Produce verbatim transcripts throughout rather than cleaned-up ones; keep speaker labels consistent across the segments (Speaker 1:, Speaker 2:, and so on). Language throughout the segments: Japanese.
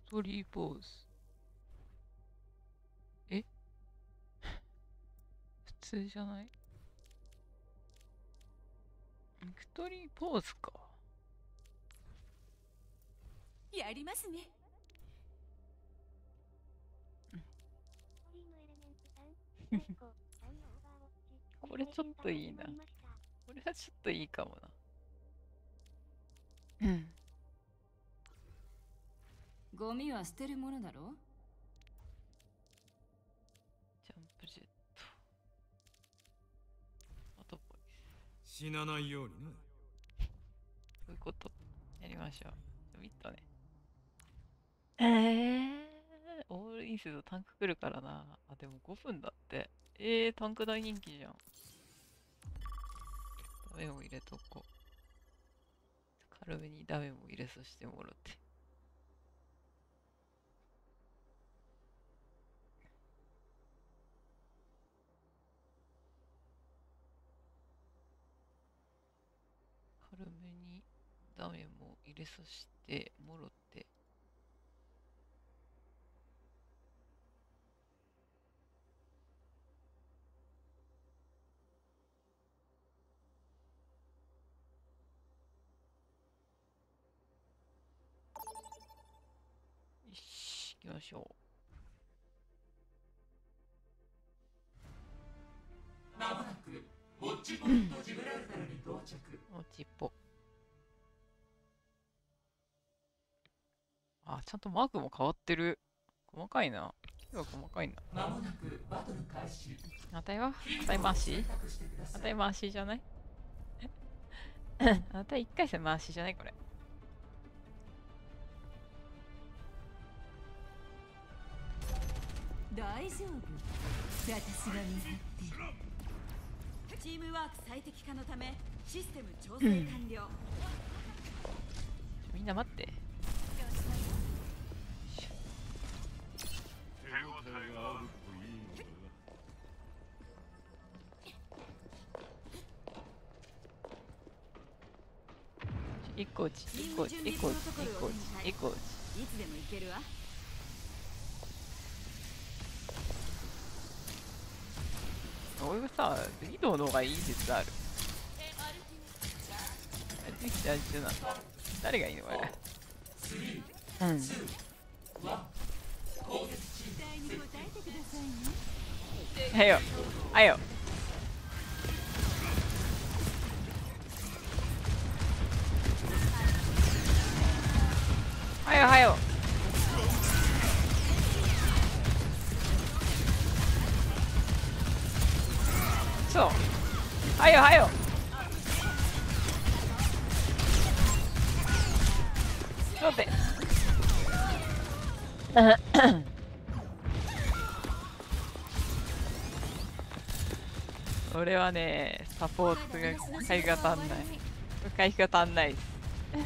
Speaker 1: トリーポーズ。え普通じゃない？ビクトリーポーズか。
Speaker 2: やりますね。
Speaker 1: これちょっといいな。これはちょっといいかもな。うん。
Speaker 2: ゴミは捨てるものだろ。
Speaker 1: ジャンプジェット。アドバイス。
Speaker 3: 死なないようにな。
Speaker 1: そういうこと。やりましょう。見たね。えー、オールインするとタンク来るからな。あ、でもごふんだって。えー、タンク大人気じゃん。ダメも入れとこう。軽めにダメも入れさせてもらって。軽めにダメも入れさせてもろって。よし、行きましょ
Speaker 4: う。まもなくモッチポイントジブラルタルに到着。
Speaker 1: う。おちっぽ。あ、ちゃんとマークも変わってる。細かいな。今日は細かいな。
Speaker 4: まもなくバトル開始。
Speaker 1: あたいはあたい回しあたい回しじゃないあたい一回戦回しじゃないこれ。
Speaker 2: 大丈夫。私が見張ってる。チームワーク最適化のためシステム調整完了。
Speaker 1: みんな待って。一個打ち、一個打ち、一個打ち、一個打ち、一個打ち。
Speaker 2: いつでも行けるわ。
Speaker 1: 俺はさ、移動の方がいい説ある。あっちあっちな。誰がいいのこれ。うん。
Speaker 2: 期待に応えてくださいね。
Speaker 1: はよ、はよ。はよはよ。そう。はよはよ。待って。俺はね、サポートが回が足んない。回が足んないです。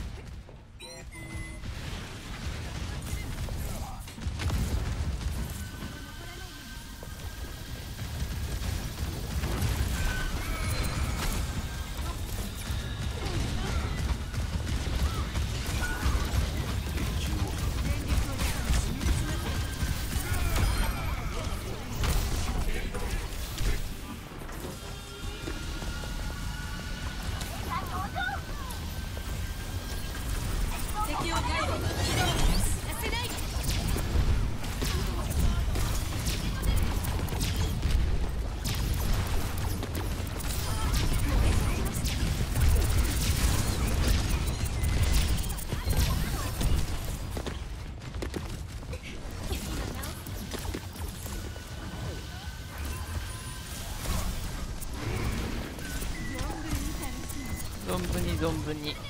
Speaker 1: 存分に存分に。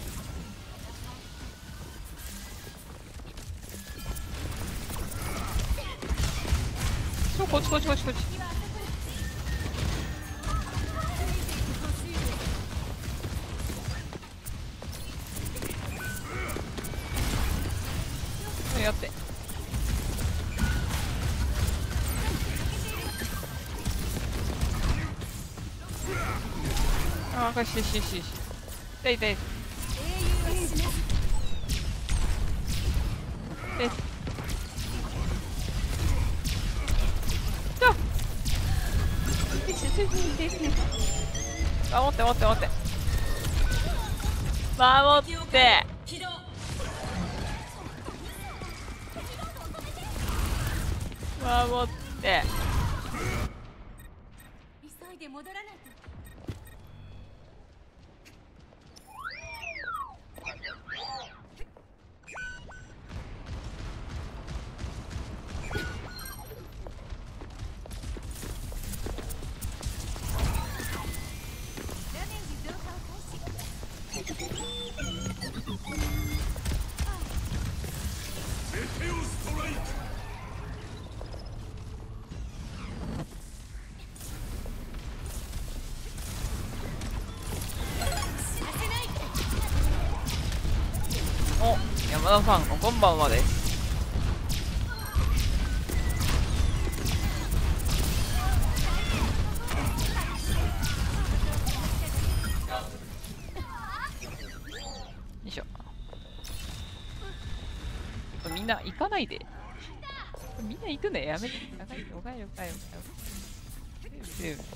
Speaker 1: そう、こっちこっちこっちこっち。やって。ああ、よしよしよしよし。痛い痛い。痛いえちょ守って守って守って守って
Speaker 2: 起動。
Speaker 1: 守って
Speaker 2: 急いで戻らないと。
Speaker 1: お、山田さん、こんばんはです。よいしょ。みんな行かないで。みんな行くね、やめて。おかえり、おかえり、おかえり。ルーム、ルーム、ルーム、ルーム。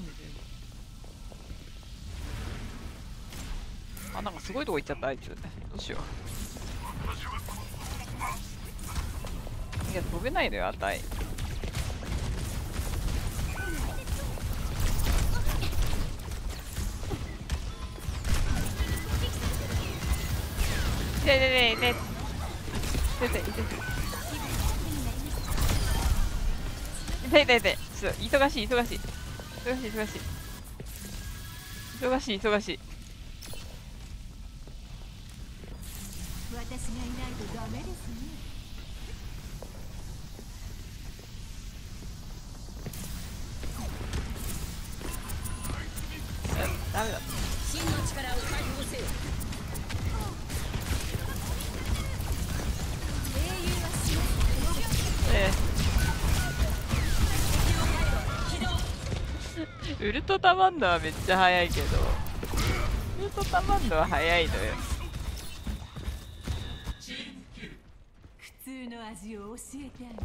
Speaker 1: あ、なんかすごいとこ行っちゃった、あいつ。どうしよう。いや、飛べないのよ、あたい。いていていていていていていていてちょっと忙しい忙しい忙しい忙しい忙しい忙しい
Speaker 2: 私がいないとダメですね。
Speaker 1: ダメだ
Speaker 2: 真の力を解放せよ。英雄は死な
Speaker 1: ええウルトタマンドはめっちゃ速いけどウルトタマンドは速いのよ
Speaker 2: 普通の味を教えてあげる。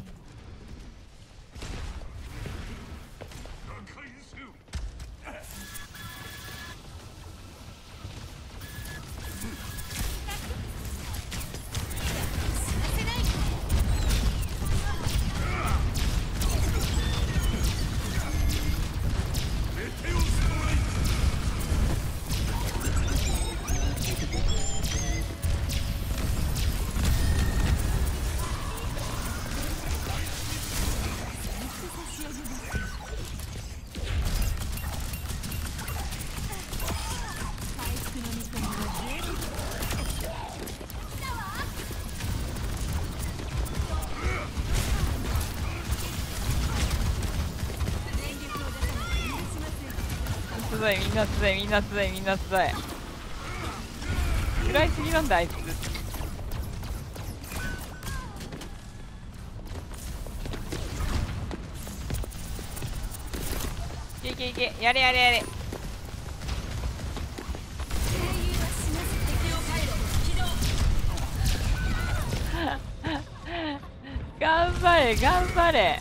Speaker 1: つらいみんなつらいみんなつらいみんなつらいつらいすぎなんだあいついけいけいけやれやれやれ頑張れ頑張れ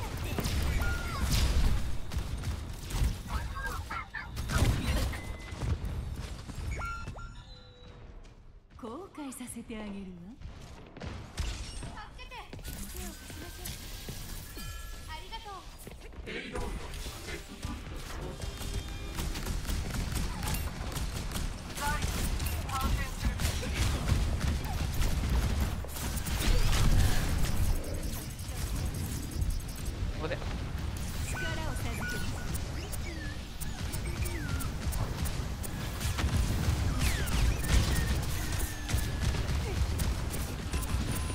Speaker 2: 後悔させてあげるわ。
Speaker 1: ここで
Speaker 2: 力を授ける。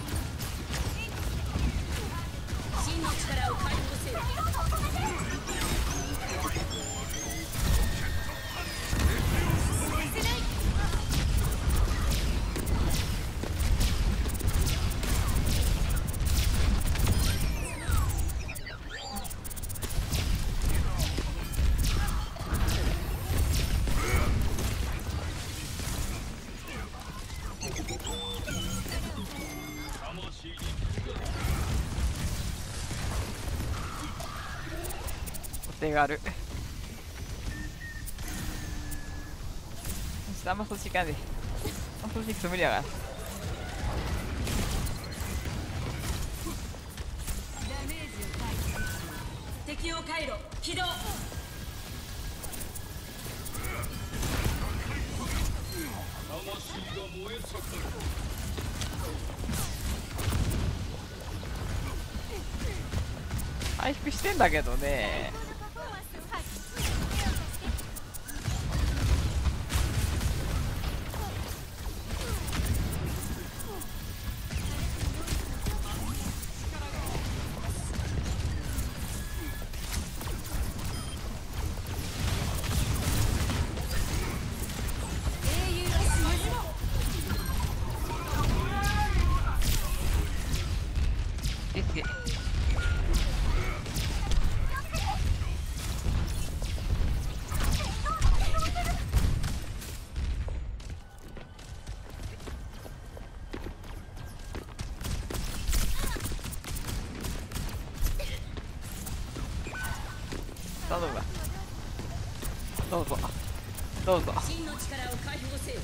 Speaker 2: 真の力を解放せよ。
Speaker 1: 手がある。ちょっとあんまそっち行かんで。あんまそっち行くと無理だから。
Speaker 2: ダメージを回避。適応回路起動。
Speaker 1: 回復してんだけどね。ですげ。頼むわ。どうぞどうぞ。
Speaker 2: 真の力を解放せよ。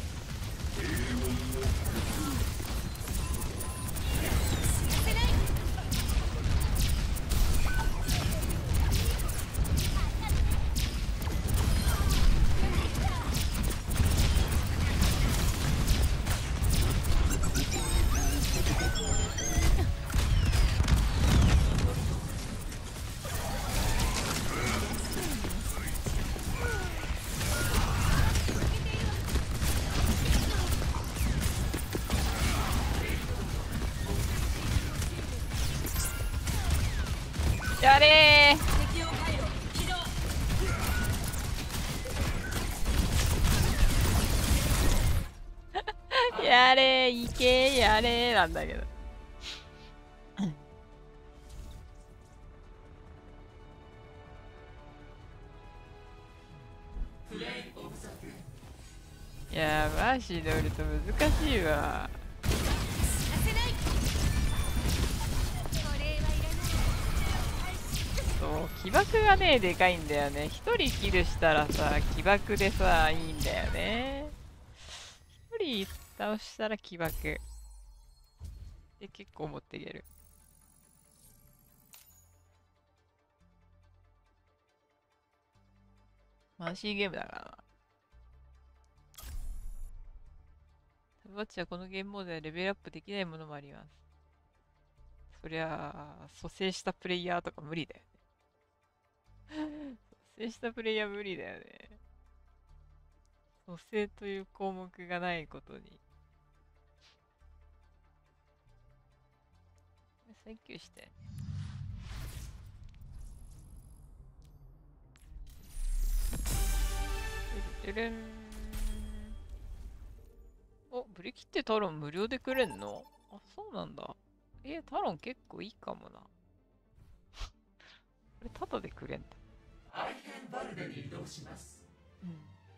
Speaker 1: やれ
Speaker 2: 適応回路起動。
Speaker 1: ーやれーいけーやれーなんだけど。
Speaker 4: プレイオブザゲーム。
Speaker 1: いやーマーシー乗ると難しいわ。そう起爆がねでかいんだよね。一人キルしたらさ起爆でさいいんだよね。一人倒したら起爆で結構持っていける。マーシーゲームだからな。タブワッチはこのゲームモードではレベルアップできないものもあります。そりゃあ蘇生したプレイヤーとか無理だよね。蘇生したプレイヤー無理だよね。蘇生という項目がないことに。請求して。てるん。お、ブリキってタロン無料でくれんの？あ、そうなんだ。えー、タロン結構いいかもな。これタダでくれんだ。
Speaker 4: アイヘンバルデに移動します。
Speaker 1: うん。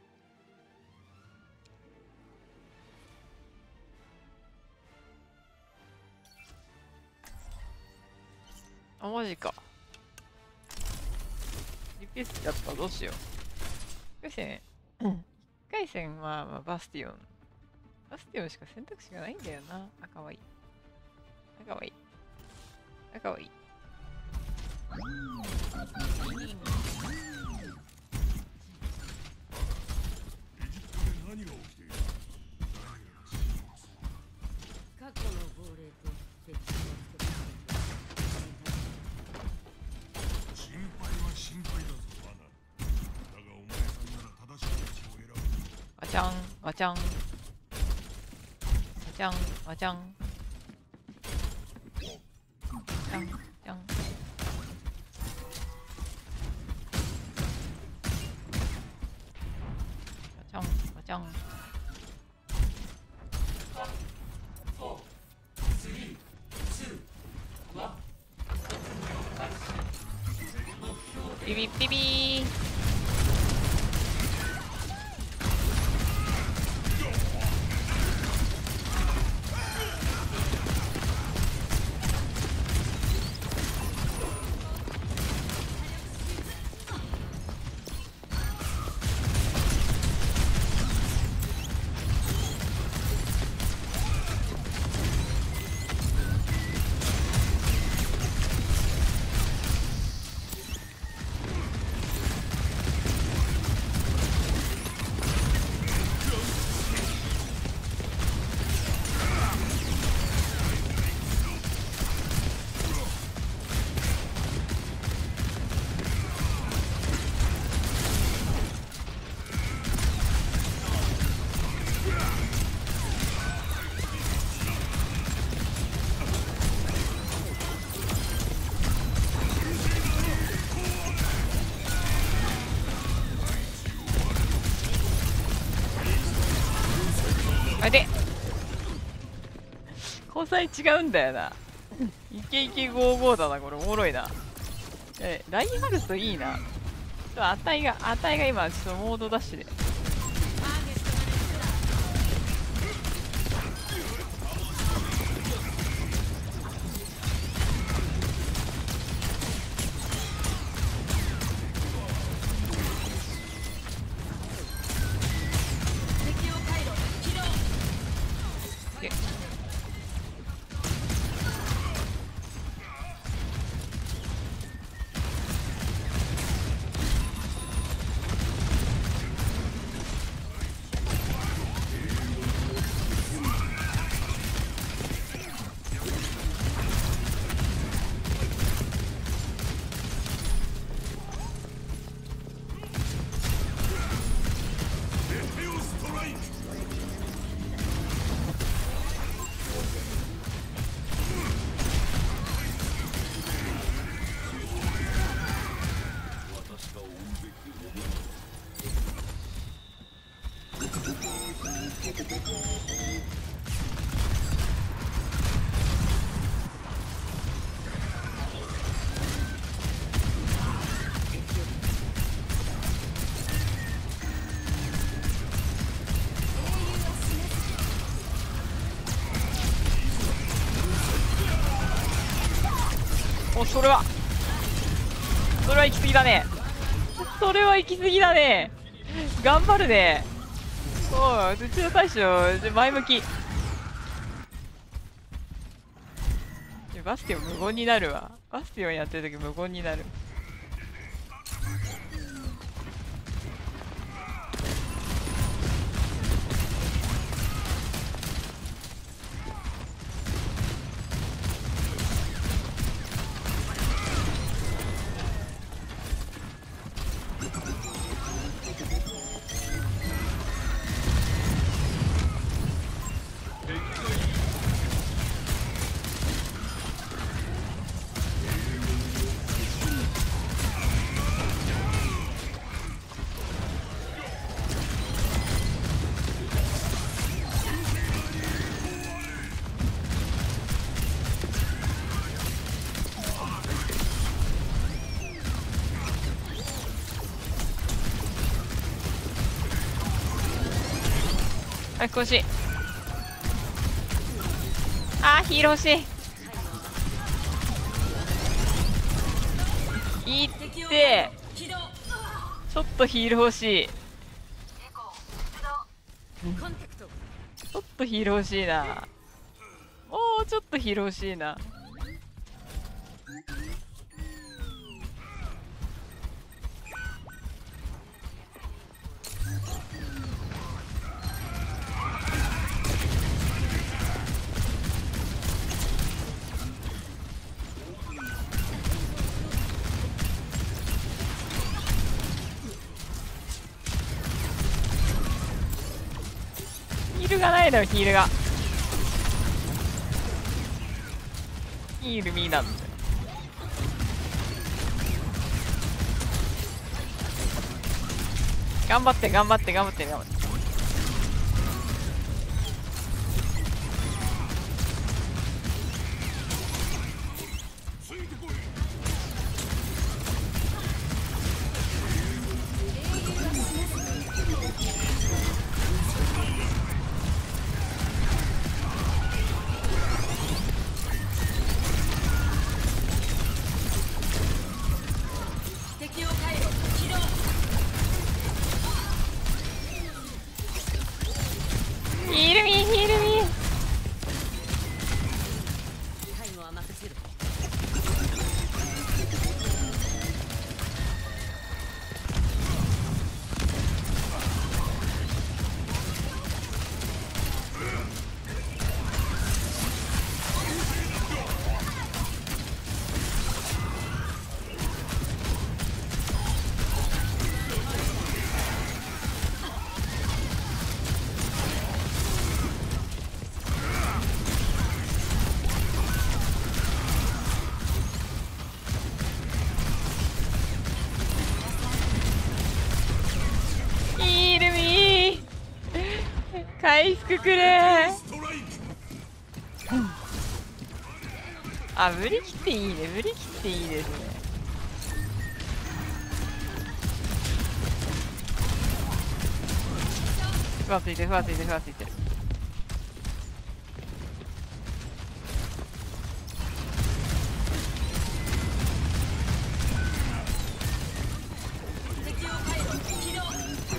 Speaker 1: あ、マジか。リクエストやった。どうしよう。いっかい戦、うん。いっかい戦は、まあ、バスティオン。バスティオンしか選択肢がないんだよな。あ、かわいい。あ、かわいい。あ、かわいい。
Speaker 2: 過去の亡霊と敵をつけた。
Speaker 3: 心配は心配だぞ、アナ。だがお前さんなら正しい道を選ぶ。
Speaker 1: ガチャン、ガチャン。ガチャン、ガチャン。ガチャン、ガチャン。ガチャン、ガチャン。ビビビビー。 あで交際違うんだよな。イケイケゴーゴーだな、これおもろいな。えラインハルトいいな。ちょっと値が値が今ちょっとモードダッシュで
Speaker 2: 適応回路起動。
Speaker 1: で
Speaker 3: メテオストライク。
Speaker 1: おそれはそれは行き過ぎだね。それは行き過ぎだね。頑張るね。おいうちの大将前向き。バスティオン無言になるわ。バスティオンやってる時無言になる。あ、欲しい。あー、ヒール欲しい。いっ
Speaker 2: 適応回
Speaker 1: て、
Speaker 2: 路起動。
Speaker 1: ちょっとヒール欲しい。
Speaker 2: コンタクト。
Speaker 1: ちょっとヒール欲しいな。もうちょっとヒール欲しいな。ヒールがないのよ、ヒールが。ヒールミーなんだよ。頑張って頑張って頑張って頑張って。
Speaker 2: 適応回路起動。
Speaker 1: 回復くれ
Speaker 3: ストライク。
Speaker 1: ー。あ、無理切っていいね。無理切っていいですね。ふわついてるふわついてるふわついてる。
Speaker 2: 適応回路起動。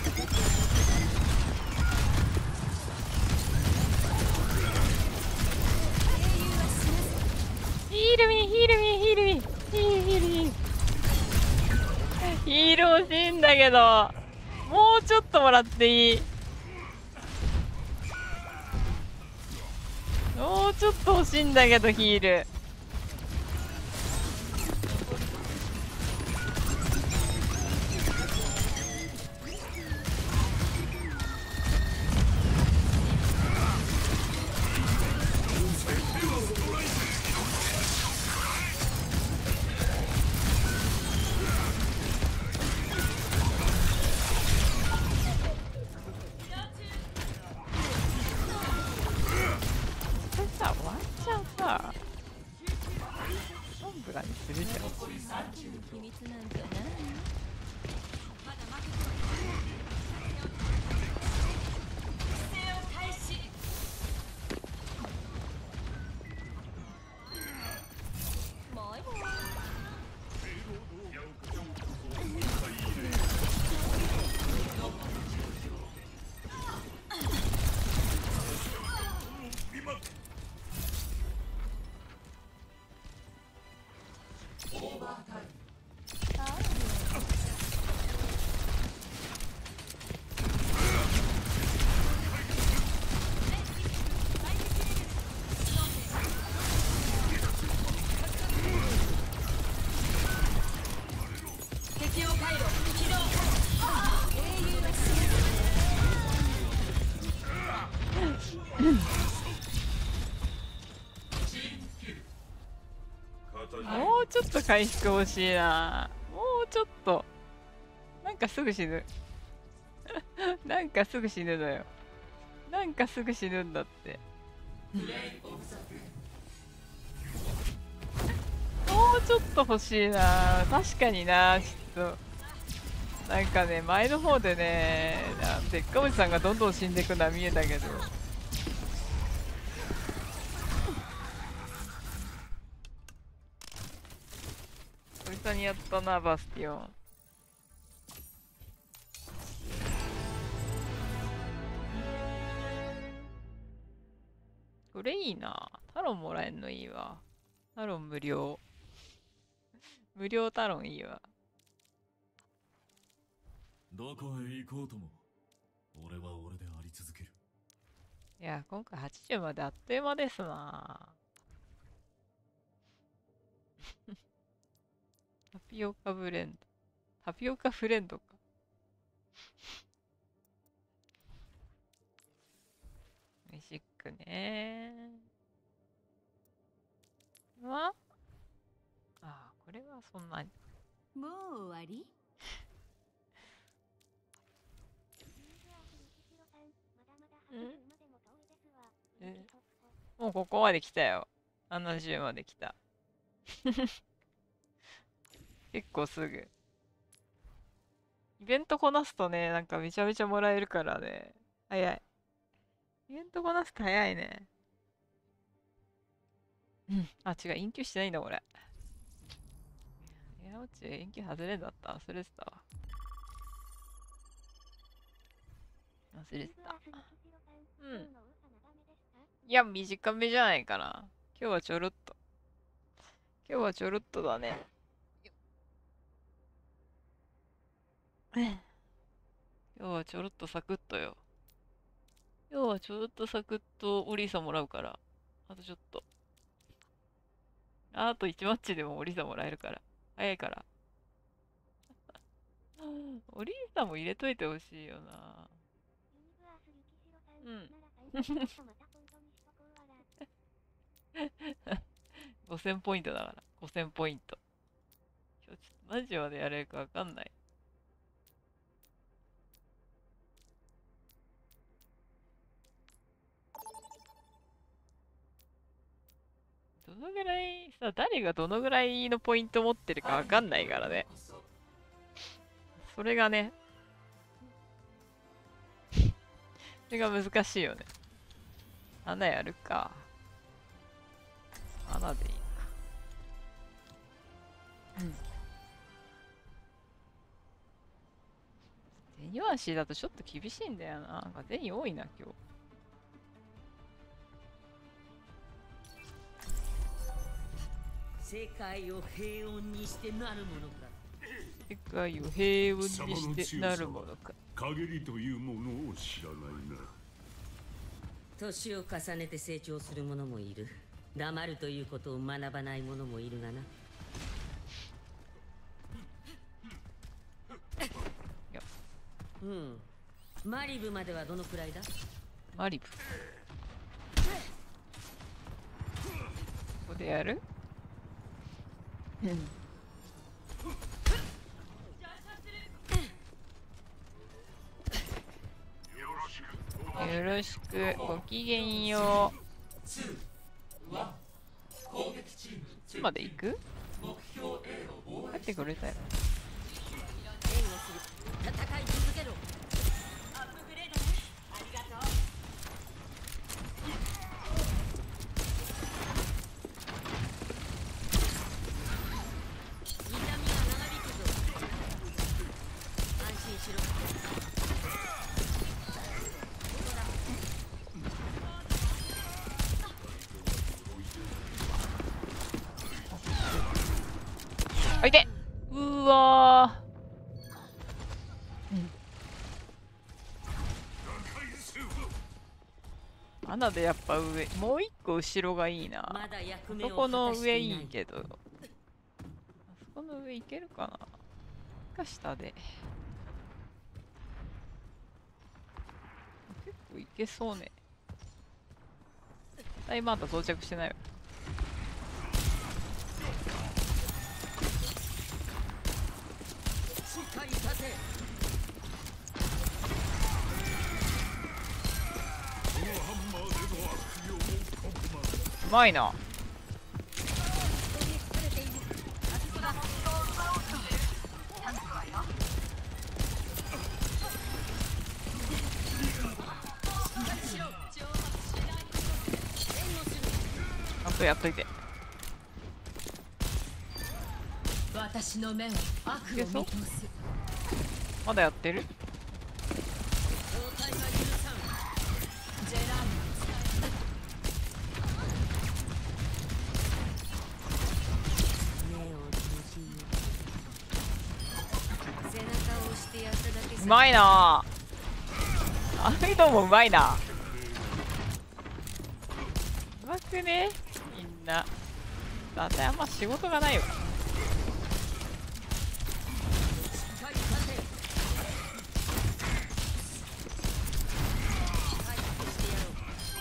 Speaker 1: ヒールミーヒールミーヒールミーヒールヒールミーヒール欲しいんだけど、もうちょっともらっていい？もうちょっと欲しいんだけど、ヒール。これさ、ワンチャンさ、本部がにするじゃん。
Speaker 2: 秘密なんじゃない？まだ負けては姿勢を開始。もう一本。
Speaker 4: オーバータイム。
Speaker 2: 適応回路起動。英雄は死
Speaker 1: もうちょっと回復欲しいな。もうちょっと。なんかすぐ死ぬ。なんかすぐ死ぬのよ。なんかすぐ死ぬんだって。
Speaker 4: プレイオブザ
Speaker 1: もうちょっと欲しいな。確かにな、ちょっと。なんかね、前の方でね、なでっかむしさんがどんどん死んでいくのは見えたけど。久々にやったな、バスティオン。これいいな。タロンもらえんのいいわ。タロン無料。無料タロンいいわ。
Speaker 3: どこへ行こうとも、俺は俺であり続ける。
Speaker 1: いや、今回はちじゅうまであっという間ですな。タピオカブレンド。タピオカフレンドか。メシックねー。はああ、これはそんなに。
Speaker 2: もう終わり？
Speaker 1: えもうここまで来たよ。ななじゅうまで来た。結構すぐ。イベントこなすとね、なんかめちゃめちゃもらえるからね。早い。イベントこなすと早いね。うん。あ、違う、インキュしてないんだ、これ。いや、うち、インキュ外れんだった。忘れてたわ。忘れてた。うん。いや、短めじゃないかな。今日はちょろっと。今日はちょろっとだね。今日はちょろっとサクッとよ。今日はちょろっとサクッとオリーサもらうから。あとちょっと。あといちマッチでもオリーサもらえるから。早いから。オリーサも入れといてほしいよな。うん。ごせんポイントだから。ごせんポイント。今日ちょっと何時までやれるかわかんない。 どのぐらいさ、誰がどのぐらいのポイント持ってるかわかんないからね。それがね、それが難しいよね。穴やるか。穴でいいか。うん。ゼニワンシーだとちょっと厳しいんだよな。なんかゼニ多いな、今日。
Speaker 5: 世界を平穏にしてなるものか。
Speaker 1: 世界を平穏にしてなるものか。
Speaker 3: 陰りというものを知らないな。
Speaker 5: 年を重ねて成長する者もいる。黙るということを学ばない者もいるがな。うん。マリブまではどのくらいだ？
Speaker 1: マリブ。ここでやる？うん。よろしく、ごきげんよう。まで行く？帰ってくれたよ。
Speaker 5: 戦い続けろ。
Speaker 2: アップグレードね。ありがとう。
Speaker 5: 痛みは長引くぞ。安心しろ。
Speaker 1: あ、いて！うーわー。穴でやっぱ上、もう一個後ろがいいな。
Speaker 5: まだ役目を
Speaker 1: そこの
Speaker 5: 果たしていない
Speaker 1: 上いいけど。あそこの上いけるかな？か下で。結構いけそうね。絶対まだ到着してないよ。
Speaker 5: しっかり立て。
Speaker 1: うまいな。あとやっといて。
Speaker 2: 私の目は悪を見通す。
Speaker 1: まだやってる？
Speaker 5: 状態が許さん。
Speaker 2: ジェラーム。
Speaker 5: 背中を押してやっただけさ。
Speaker 1: うまいな。あの人もうまいな。うまくね、みんな。だってあんま仕事がないよ。
Speaker 5: しっかり立て。回復してやろう。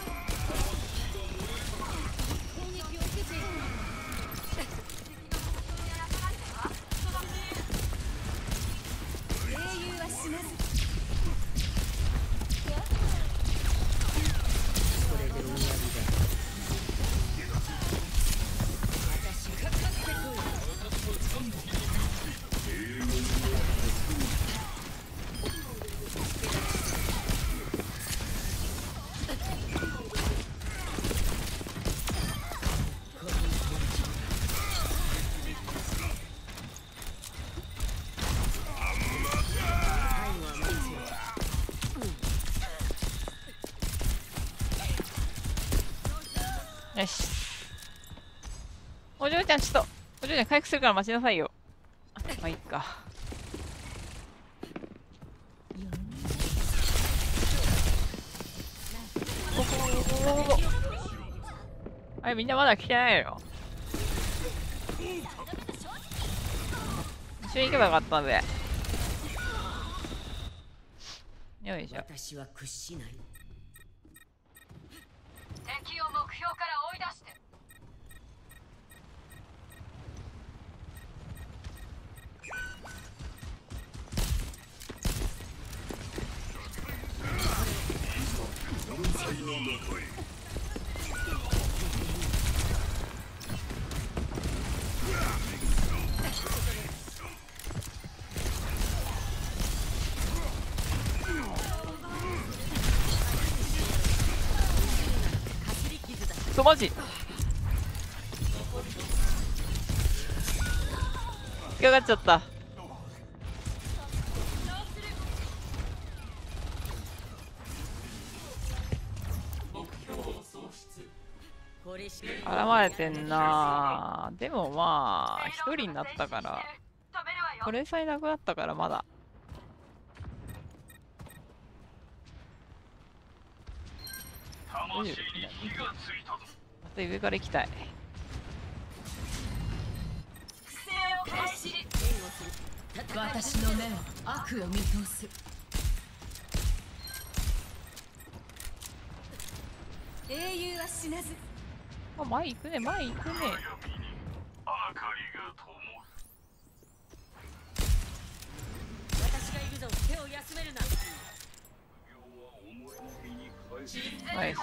Speaker 5: 攻撃を受けている。
Speaker 2: 英雄は死なず。
Speaker 5: これで終わりだ。私かかってこい。
Speaker 1: よし。お嬢ちゃん、ちょっと、お嬢ちゃん回復するから待ちなさいよ。あ、まあいいか。おおおおおお。あれ、みんなまだ来てないよ。一緒に行けばよかったんで。よいしょ。
Speaker 5: 私は屈しない。
Speaker 2: 敵を目標から追い出して。
Speaker 1: 嘘マジ。引っかかっちゃった。
Speaker 5: これし
Speaker 1: 絡まれてんな。でもまあ一人になったからこれさえなくなったからまだ大丈夫。また上から行きたい。
Speaker 2: 私の目は悪を見通す。英雄は死なず。
Speaker 1: あ、前行くね、前行くね。
Speaker 5: 私がいるぞ。手を休めるな。
Speaker 1: ナイス。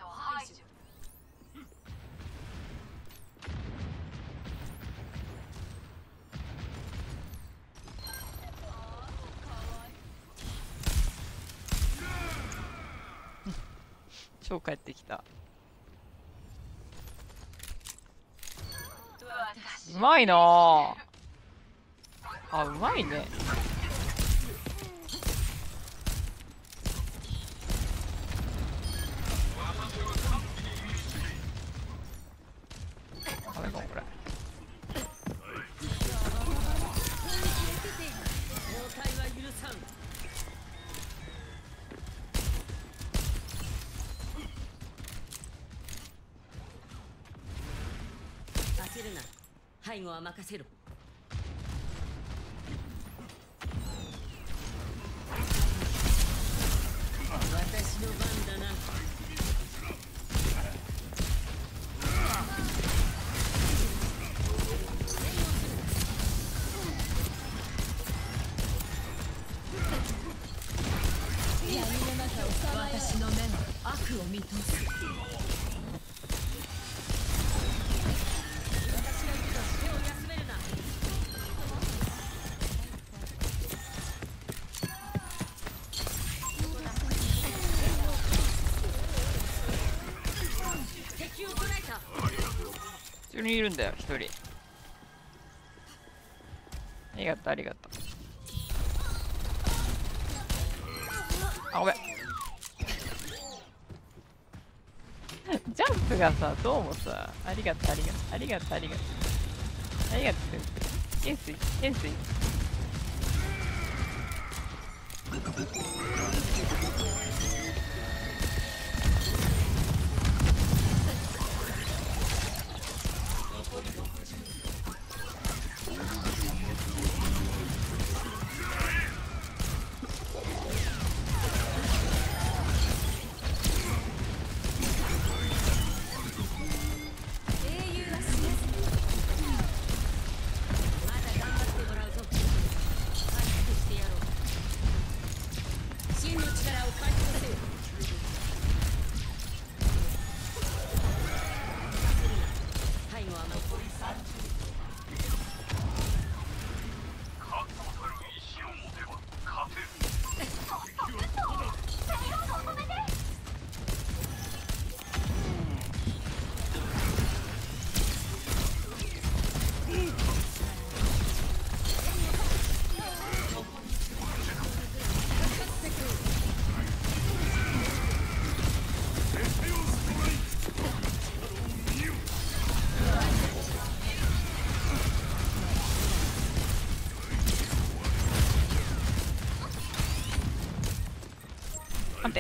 Speaker 1: 超帰ってきた。うまいなあ。あ、うまいね。ダメかこれ。
Speaker 5: 交代は許さん。焦るな。背後は任せろ。私の番だな。
Speaker 2: 私の目は悪を見通す。
Speaker 5: 手を休めるな。敵を捕らえた。
Speaker 1: 後ろにいるんだよ、一人。ありがとう、ありがとう。あ、ごめん。ジャンプがさ、どうもさ、ありがとう、ありがとう、ありがとう、ありがとう。ありがとう。懸垂、懸垂。
Speaker 5: まだ頑張ってもらうぞ。回復してやろう。真の力を回復せよ。背後は残りさん。
Speaker 1: 安定。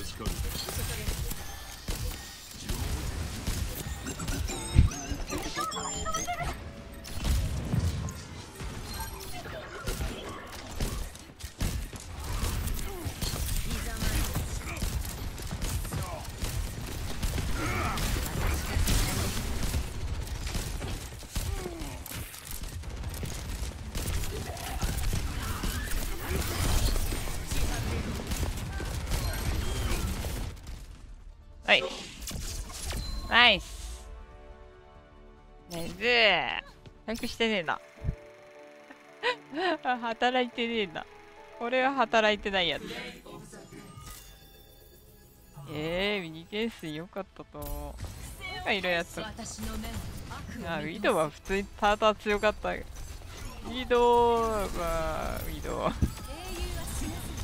Speaker 1: はい。ナイス。ナイス。回復してねえな。働いてねえな。これは働いてないやつ。えー、ミニケースよかったと思う。 がいるやつ。
Speaker 2: 私の目は悪
Speaker 1: あ、ウ
Speaker 2: を見
Speaker 1: ィドウは普通にターター強かった。ウィドウは、ウィドウ。
Speaker 2: 英雄は死なず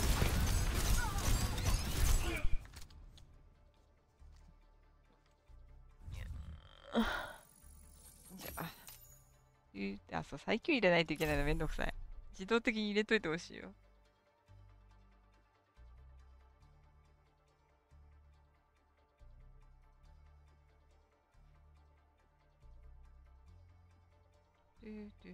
Speaker 1: じゃあ、言うて、あ、そう、最強入れないといけないのめんどくさい。自動的に入れといてほしいよ。ドゥドゥ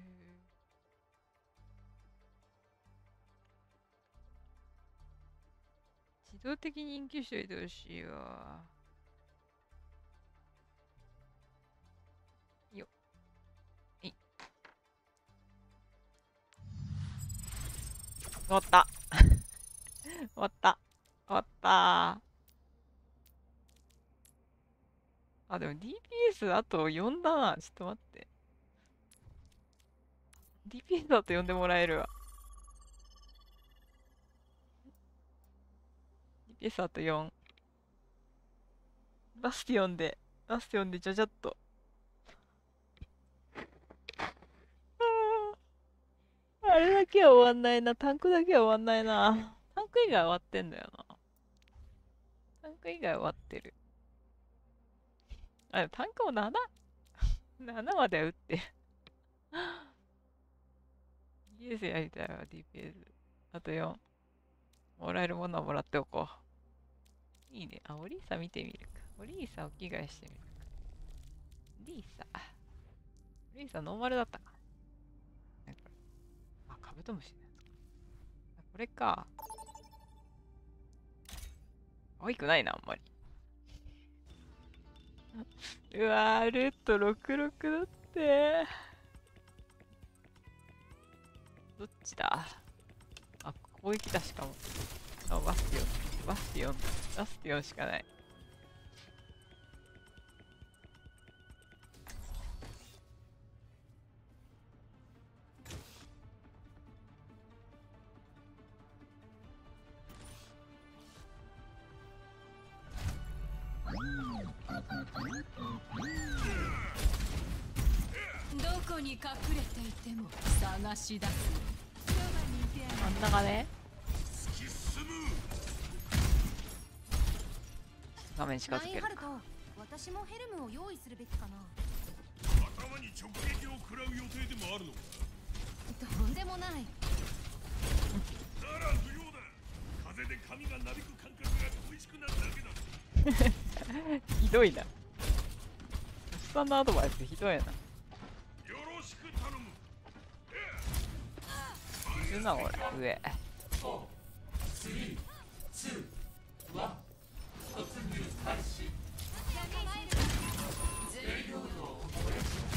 Speaker 1: 自動的に人気しといてほしいわ。よっ。いい。終わった。終わった。終わった。あ、でも ディーピーエス あとよんだな。ちょっと待って。ディーピーエス だと呼んでもらえるわ。ディーピーエス あとよん。バスティオンで、バスティオンでちゃちゃっと。あれだけは終わんないな。タンクだけは終わんないな。タンク以外終わってんだよな。タンク以外終わってる。あ、でもタンクもなな。ななまでは打ってる。ディーピーエス やりたいわ、ディーピーエス。あとよん。もらえるものはもらっておこう。いいね。あ、オリーサ見てみるか。オリーサを着替えしてみるか。オリーサ。オリーサノーマルだったか。ね、これ。あ、カブトムシのやつか。あ、これか。可愛くないな、あんまり。うわー、ルットろくろくだって。どっちだ。あ、攻撃だしかも。あ、バスティオン。バスティオン。バスティオンしかない。
Speaker 2: どこに隠れていても探し出す。
Speaker 1: 真ん中ね。
Speaker 3: 突き進む。
Speaker 1: 画面近づける
Speaker 6: ナインハルト、私もヘルムを用意するべきかな。
Speaker 3: 頭に直撃を食らう予定でもあるのか。
Speaker 6: とんでもない。
Speaker 3: なら不要だ。風で髪がなびく感覚が恋しくなるだけだ。
Speaker 1: ひどいな。おっさんのアドバイスひどいな。
Speaker 3: よろしく頼む。
Speaker 1: いるな、俺。上。
Speaker 4: スリー、ツー、ワン、突入開始。レイロードをお願いします。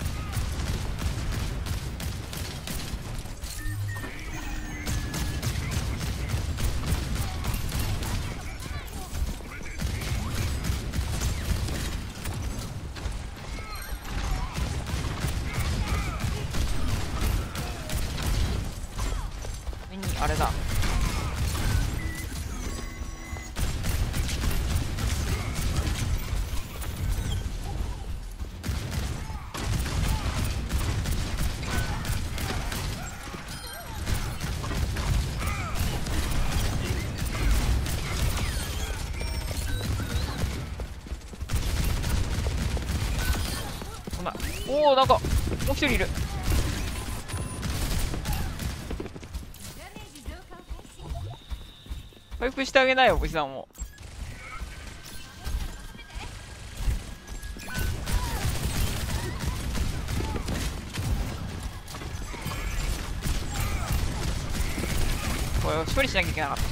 Speaker 1: ミニ、あれだ。ほら、おお、なんか、もう一人いる。回復してあげないよ、おじさんも。これを処理しなきゃいけなかった。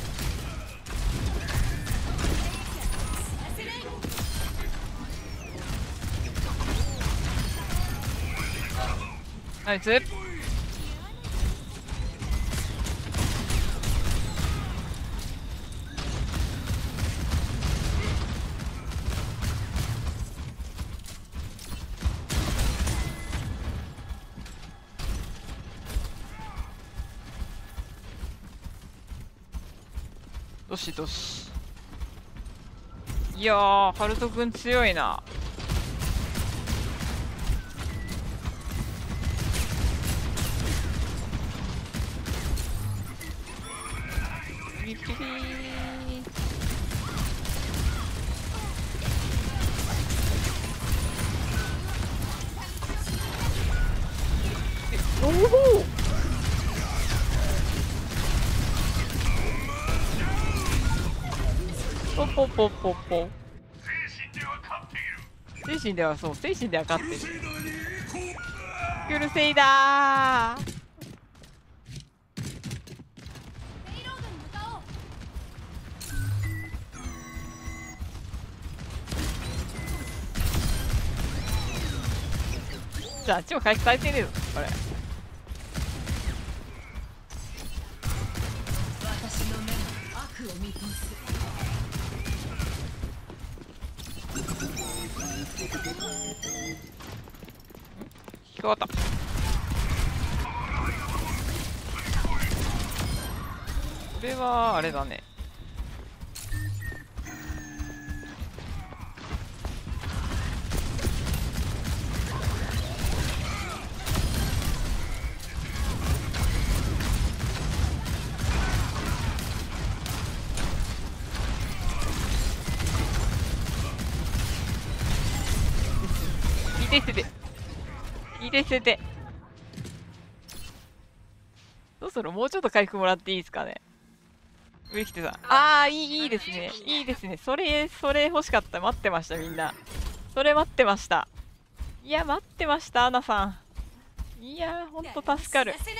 Speaker 1: ナイス。どしどし。 いやーハルトくん強いな。ピリピリー。おおポポポポポ。精神ではそう精神では勝ってる。クルセイダー。
Speaker 6: ペイロードに向かおう。
Speaker 1: じゃああっちも回復されてねえぞこれ。
Speaker 2: 私の目は悪を見通す。
Speaker 1: 聞こえた。これはあれだね。いいですね。いいですね。そろそろもうちょっと回復もらっていいですかね。上来てさん。ああ、いい、いいですね。いいですね。それ、それ欲しかった。待ってました、みんな。それ待ってました。いや、待ってました、アナさん。いやー、ほんと助かる。
Speaker 2: させない。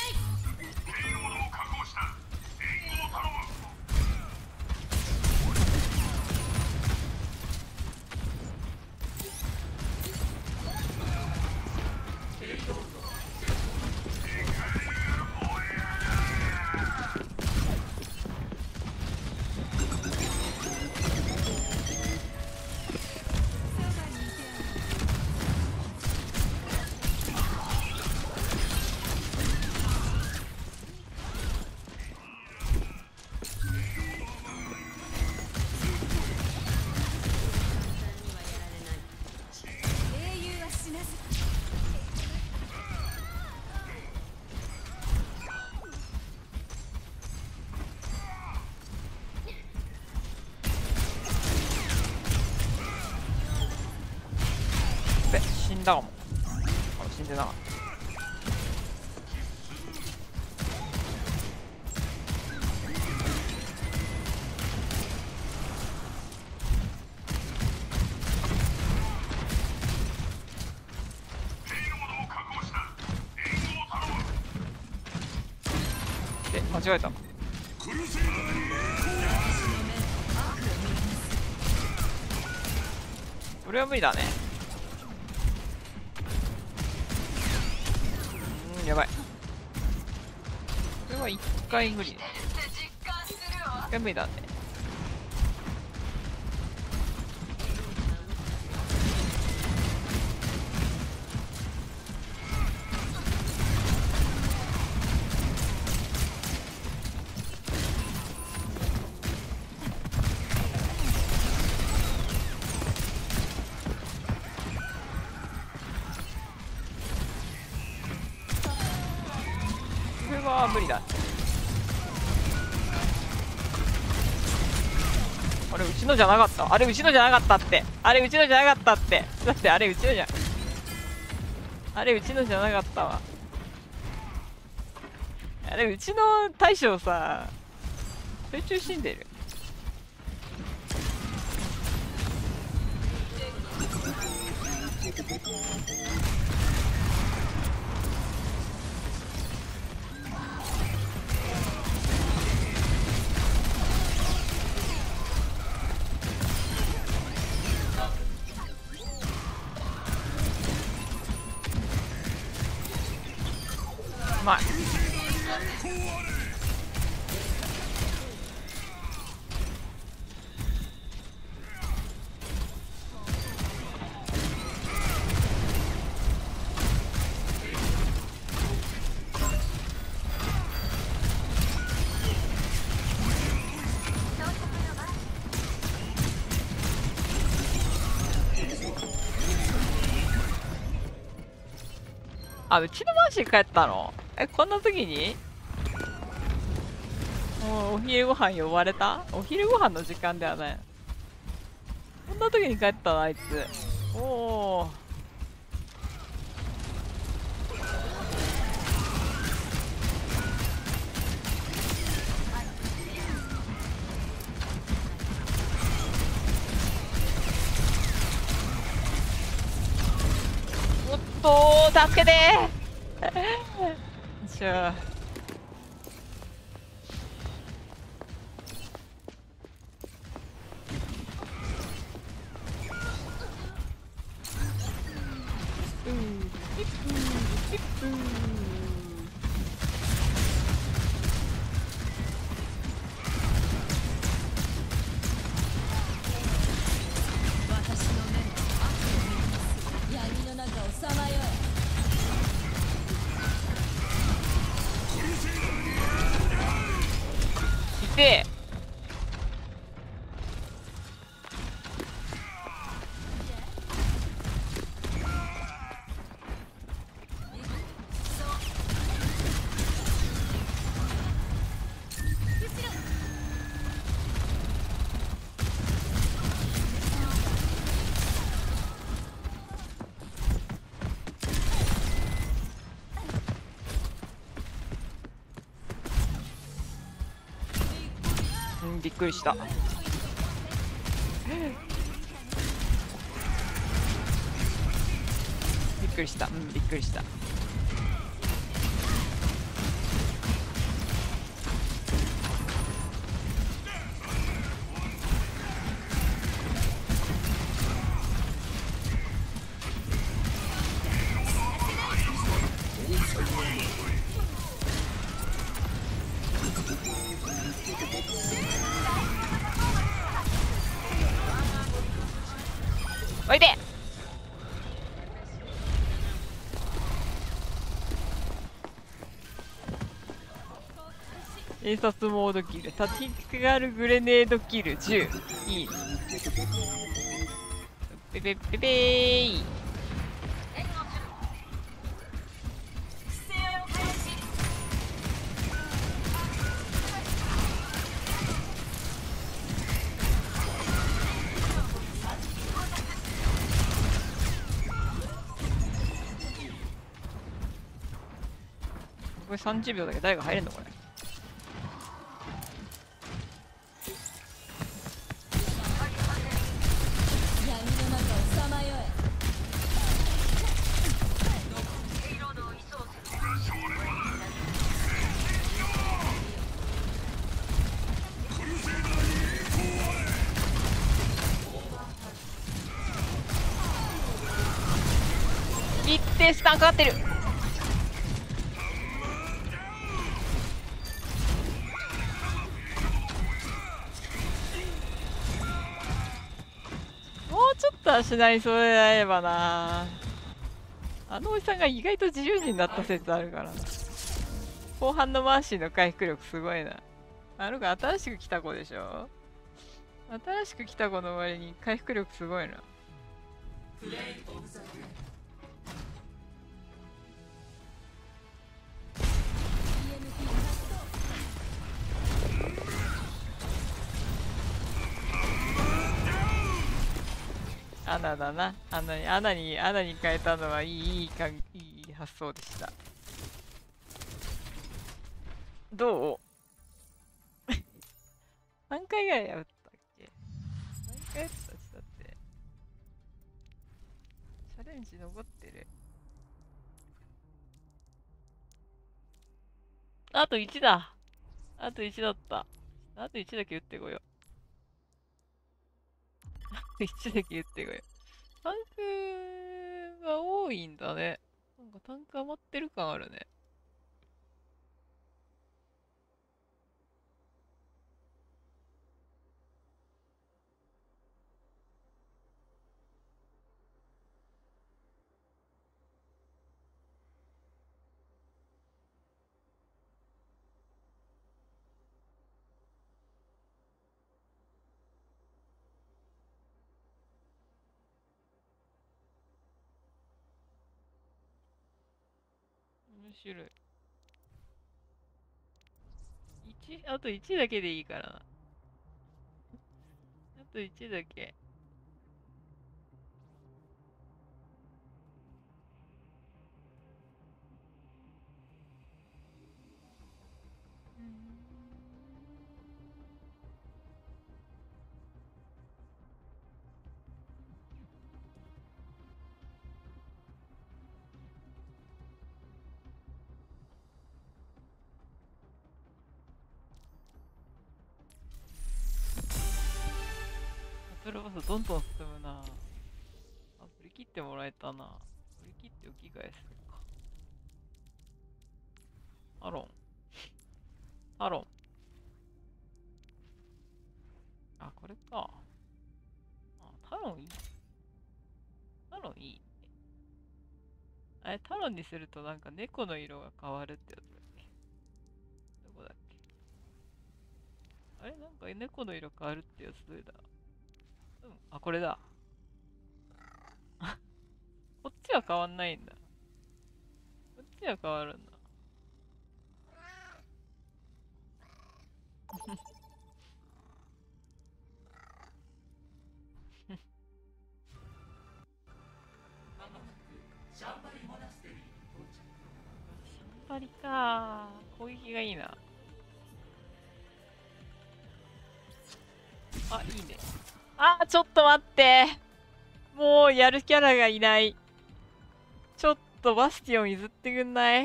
Speaker 2: 英雄は死なず。
Speaker 1: べ、死んだかも。あ、死んでなかった。え、間違えた。それは無理だね。うん、やばい。これは一回無理。一回無理だね。これは無理だ。あれうちのじゃなかった。あれうちのじゃなかったって。あれうちのじゃなかったって。だってあれうちのじゃあれうちのじゃなかったわ。あれうちの大将さ集中死んでる。うまい。 あ、うちのマーシー帰ったの？え、こんな時に？もうお昼ご飯呼ばれた？お昼ご飯の時間ではない。こんな時に帰ったのあいつ。おお。おっとー、助けてー。よっしゃー。
Speaker 6: 私の目も悪を見ます闇の中をさまよ
Speaker 1: いてー。うん、びっくりした。びっくりした。うん、びっくりした。おいで。演殺モードキル、タティカルグレネードキルじゅう。いい。ペペペペーイ。これさんじゅうびょうだけど誰が入れんのこれ。
Speaker 6: 闇の中をさまよえ
Speaker 1: 一定スタンかかってる。もうちょっと足なりそうであればな。あのおじさんが意外と自由人だった説あるからな。後半のマーシーの回復力すごいな。あの子新しく来た子でしょ。新しく来た子の割に回復力すごいな。
Speaker 4: プレイオブザゲーム。
Speaker 1: アナだな。アナに、アナに、アナに変えたのはいい、いいかん、いい発想でした。どう？何回ぐらいやったっけ？何回やったっけ？だって。チャレンジ残ってる。あといちだ。あといちだった。あといちだけ打ってこよう。あといちだけ打ってこよう。タンクが多いんだね。なんかタンク余ってる感あるね。 種類。いち、あといちだけでいいからな。あといちだけ。バトルボスどんどん進むな。あ、振り切ってもらえたな。振り切って置き返すか。タロン。タロン。あ、これか。あ、タロンいい。タロンいい。あれ、タロンにするとなんか猫の色が変わるってやつだっけ？どこだっけ？あれ、なんか猫の色変わるってやつどれだ？うん、あ、これだ。こっちは変わんないんだ。こっちは変わるんだ。
Speaker 4: シャンバリモナステリー到着。
Speaker 1: シャンパリかー。攻撃がいいな。あ、いいね。あー、ちょっと待って。もうやるキャラがいない。ちょっとバスティオン譲ってくんない？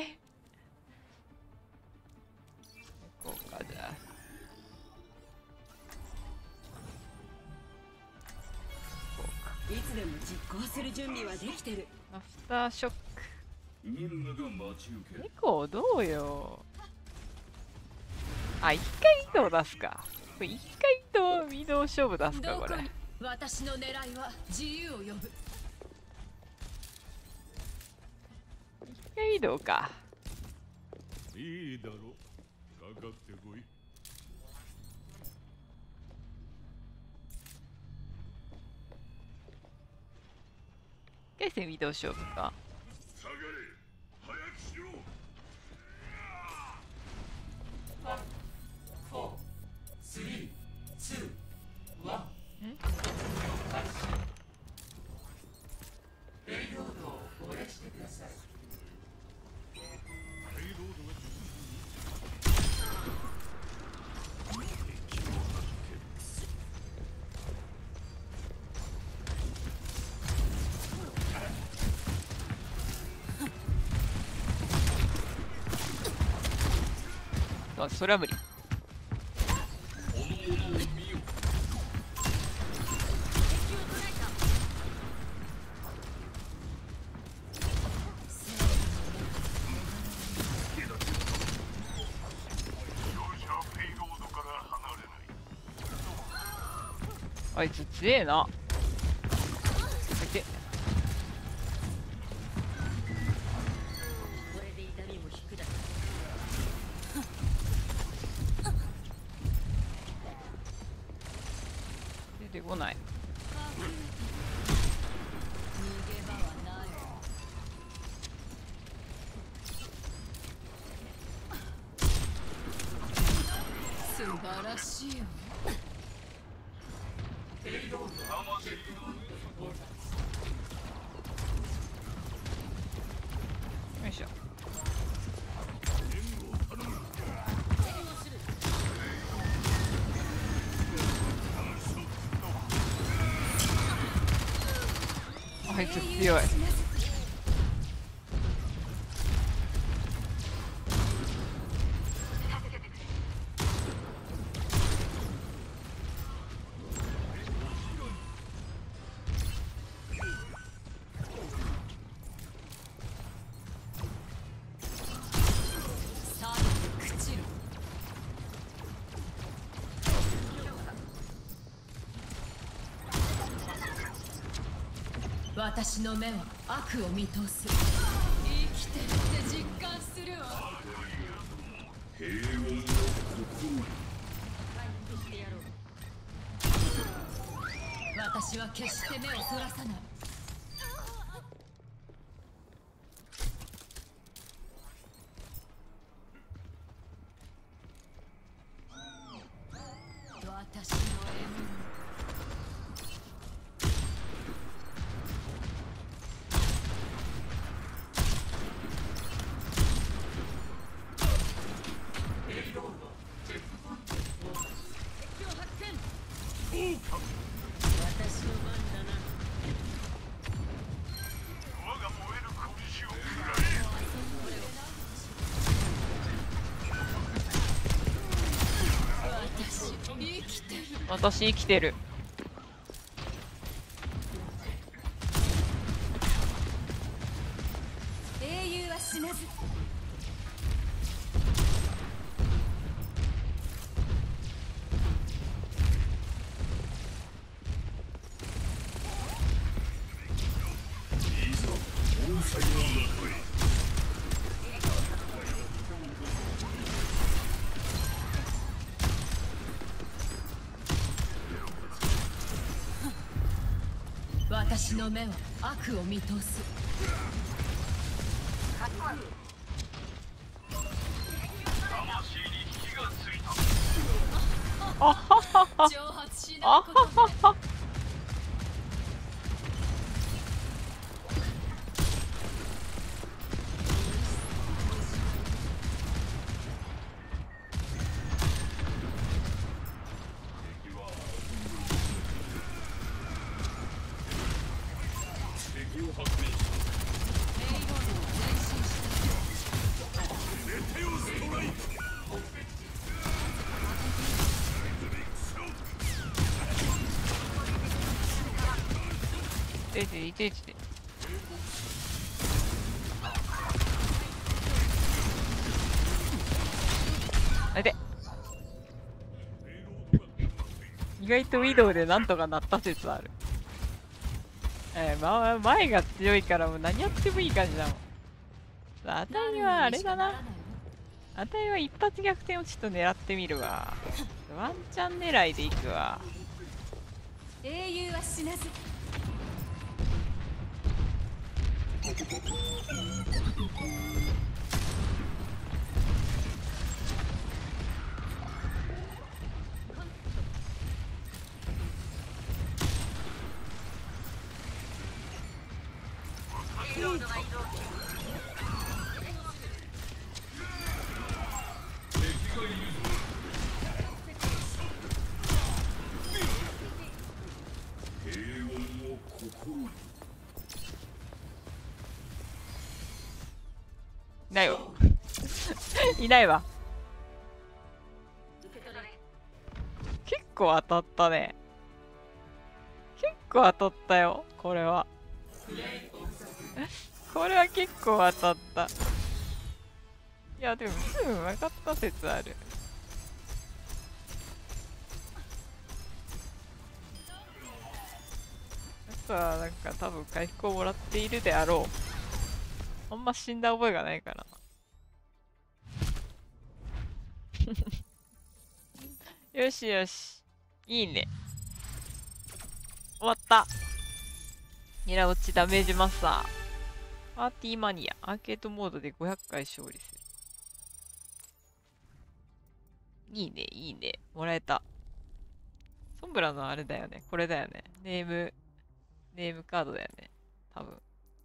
Speaker 1: こうか、じゃあ。
Speaker 2: いつでも実行する準備はできてる。
Speaker 1: アフターショック。
Speaker 3: ウルナが待ち受ける。
Speaker 1: 猫どうよ。あ、一回移動出すか。これ一回移動、移動勝負出すか、これ。
Speaker 6: どこに私の狙いは自由を呼ぶ。
Speaker 1: 一回移動か。
Speaker 3: いいだろう。かかってこい。
Speaker 1: 一回戦移動勝負か。
Speaker 3: 下がれ。早くしろ。
Speaker 4: フォー、スリー、ツー、ワン。ペイロードを放映してください。
Speaker 3: ペイロードが
Speaker 1: あ、それは無理。あいつ強えな。いて。
Speaker 5: これで痛みも引くだろ
Speaker 1: 出てこない。
Speaker 6: 逃げ場はない。素晴らしいよ。
Speaker 1: よいしょ。あいつ強い。
Speaker 6: さあ、朽ちる。私の目は悪を見通す。生きてるって実感するわ。
Speaker 3: 平穏の
Speaker 6: 私は決して目をそらさない。
Speaker 1: 私生きてる。
Speaker 2: 英雄は死なず。
Speaker 6: 私の目は悪を見通す。
Speaker 1: あははは。
Speaker 6: 蒸発し
Speaker 1: あ
Speaker 6: ないことで。
Speaker 1: ははは。いていていていて。あれ意外とウィドウでなんとかなった説ある。えー、ま、前が強いからもう何やってもいい感じだもん。あたいはあれだな。あたいは一発逆転をちょっと狙ってみるわ。ワンチャン狙いでいくわ。
Speaker 2: 英雄は死なず。
Speaker 1: いないわ。いないわ。結構当たったね。結構当たったよ、これは。これは結構当たった。いや、でも、すぐ分かった説ある。あとは、なんか多分回復をもらっているであろう。あんま死んだ覚えがないからな。よしよし。いいね。終わった。ニラ落ちダメージマスター。パーティーマニア。アーケードモードでごひゃっかい勝利する。いいね、いいね。もらえた。ソンブラのあれだよね。これだよね。ネーム、ネームカードだよね。多分。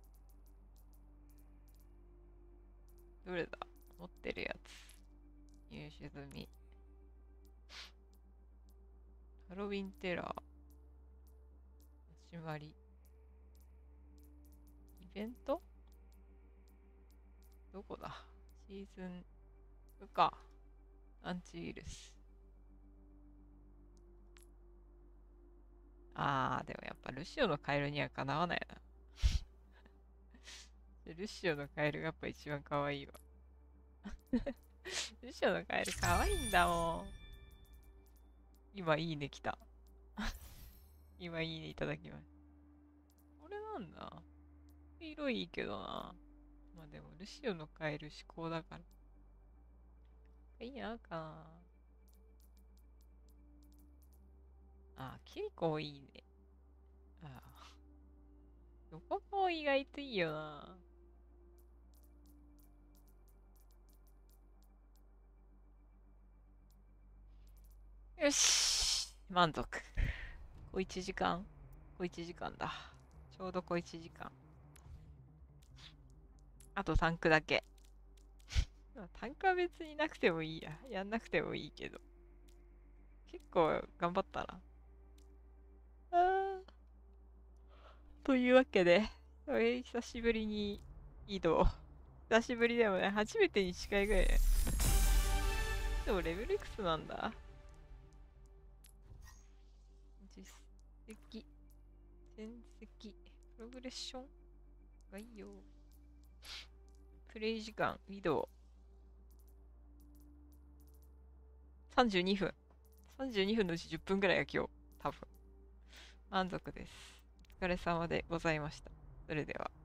Speaker 1: どれだ？持ってるやつ。入手済み。ハロウィンテラー。始まり。イベント？どこだ？シーズンふか。アンチウイルス。あー、でもやっぱルシオのカエルにはかなわないな。ルシオのカエルがやっぱ一番可愛いわ。ルシオのカエル可愛いんだもん。今いいね来た。今いいねいただきます。これなんだ？色いいけどな。まあでもルシオのカエル思考だから。いいなかな。あ、キリコもいいね。ああ。どこも意外といいよな。よし。満足。小いちじかん小いちじかんだ。ちょうど小いちじかん。あとタンクだけ。タンクは別になくてもいいや。やんなくてもいいけど。結構頑張ったな。あというわけで、えー久しぶりに移動。久しぶりでもね、初めてに近いぐらいね。でもレベルいくつなんだ？ 績、戦績、プログレッション、概要、プレイ時間、ウィドウ。さんじゅうにふん。さんじゅうにふんのうちじゅっぷんぐらいが今日、多分。満足です。お疲れ様でございました。それでは。